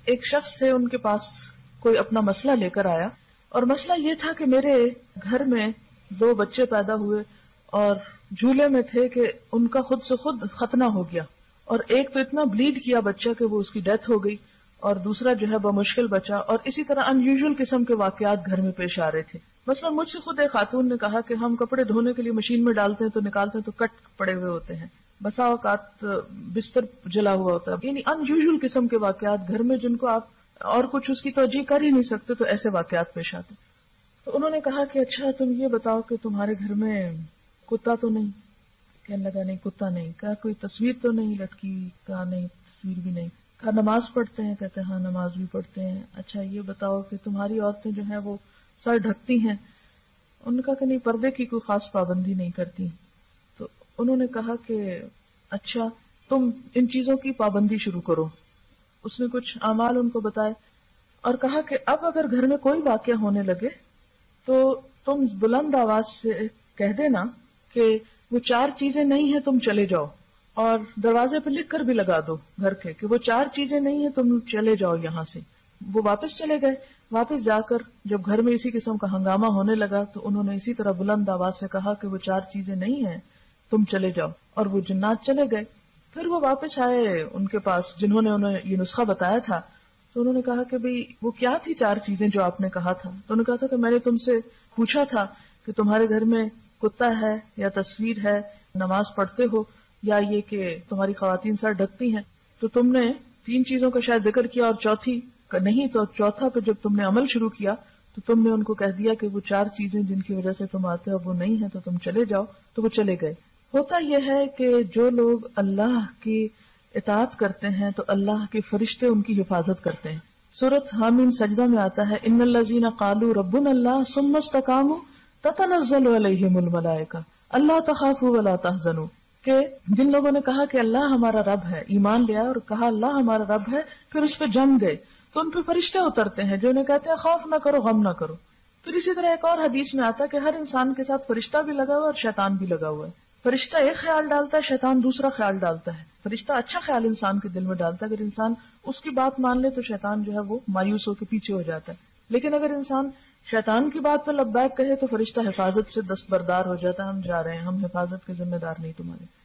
ایک شخص تھے، ان کے پاس کوئی اپنا مسئلہ لے کر آیا، اور مسئلہ یہ تھا کہ میرے گھر میں 2 بچے پیدا ہوئے اور جھولے میں تھے کہ ان کا خود سے خود ختنہ ہو گیا، اور ایک تو اتنا بلیڈ کیا بچہ کہ وہ اس کی ڈیتھ ہو گئی، اور دوسرا جو ہے بمشکل بچا، اور اسی طرح ان یوزول قسم کے واقعات گھر میں پیش آ رہے تھے۔ مثلا مجھ سے خود ایک خاتون نے کہا کہ ہم کپڑے دھونے کے لیے مشین میں ڈالتے ہیں تو نکالتے ہیں تو کٹ پڑے ہوئے ہوتے ہیں، بسا اوقات بستر جلا ہوا ہوتا ہے، یعنی ان یوزول قسم کے واقعات گھر میں جن کو آپ اور کچھ اس کی توجہ کر ہی نہیں سکتے، تو ایسے واقعات پیش آتے۔ تو انہوں نے کہا کہ اچھا تم یہ بتاؤ کہ تمہارے گھر میں کتا تو نہیں؟ کہنے لگا نہیں کتا نہیں۔ کہا کوئی تصویر تو نہیں لٹکی؟ کہا نہیں تصویر بھی نہیں۔ کہا نماز پڑھتے ہیں؟ کہتے ہیں ہاں نماز بھی پڑھتے ہیں۔ اچھا یہ بتاؤ کہ تمہاری عورتیں جو ہیں وہ سر ڈھکتی ہیں؟ انہوں نے کہا کہ نہیں پردے کی کوئی خاص پابندی نہیں کرتی۔ تو انہوں نے کہا کہ اچھا تم ان چیزوں کی پابندی شروع کرو۔ اس نے کچھ اعمال ان کو بتائے اور کہا کہ اب اگر گھر میں کوئی واقعہ ہونے لگے تو تم بلند آواز سے کہہ دینا کہ وہ 4 چیزیں نہیں ہیں تم چلے جاؤ، اور دروازے پہ لکھ کر بھی لگا دو گھر کے کہ وہ 4 چیزیں نہیں ہیں تم چلے جاؤ یہاں سے۔ وہ واپس چلے گئے۔ واپس جا کر جب گھر میں اسی قسم کا ہنگامہ ہونے لگا تو انہوں نے اسی طرح بلند آواز سے کہا کہ وہ 4 چیزیں نہیں ہیں تم چلے جاؤ، اور وہ جنات چلے گئے۔ پھر وہ واپس آئے ان کے پاس جنہوں نے انہیں یہ نسخہ بتایا تھا، تو انہوں نے کہا کہ بھئی وہ کیا تھی 4 چیزیں جو آپ نے کہا تھا؟ تو انہوں نے کہا تھا کہ میں نے تم سے پوچھا تھا کہ تمہارے گھر میں کتا ہے یا تصویر ہے، نماز پڑھتے ہو، یا یہ کہ تمہاری خواتین سر ڈھکتی ہیں، تو تم نے 3 چیزوں کا شاید ذکر کیا اور چوتھی کا نہیں، تو چوتھا پہ جب تم نے عمل شروع کیا تو تم نے ان کو کہہ دیا کہ وہ 4 چیزیں جن کی وجہ سے تم آتے ہو وہ نہیں ہیں تو تم چلے جاؤ، تو وہ چلے گئے۔ ہوتا یہ ہے کہ جو لوگ اللہ کی اطاعت کرتے ہیں تو اللہ کے فرشتے ان کی حفاظت کرتے ہیں۔ سورۃ حامیم سجدہ میں آتا ہے ان الذین قالوا ربنا اللہ ثم استقاموا تتنزل علیہم الملائکہ الا تخافوا ولا تحزنوا، کہ جن لوگوں نے کہا کہ اللہ ہمارا رب ہے، ایمان لیا اور کہا اللہ ہمارا رب ہے، پھر اس پہ جم گئے تو ان پہ فرشتے اترتے ہیں جو انہیں کہتے ہیں خوف نہ کرو غم نہ کرو۔ پھر اسی طرح ایک اور حدیث میں آتا ہے کہ ہر انسان کے ساتھ فرشتہ بھی لگا ہوا ہے اور شیطان بھی لگا ہوا ہے۔ فرشتہ ایک خیال ڈالتا ہے، شیطان دوسرا خیال ڈالتا ہے۔ فرشتہ اچھا خیال انسان کے دل میں ڈالتا ہے، اگر انسان اس کی بات مان لے تو شیطان جو ہے وہ مایوس ہو کے پیچھے ہو جاتا ہے، لیکن اگر انسان شیطان کی بات پہ لبیک کہے تو فرشتہ حفاظت سے دستبردار ہو جاتا ہے، ہم جا رہے ہیں، ہم حفاظت کے ذمہ دار نہیں تمہارے۔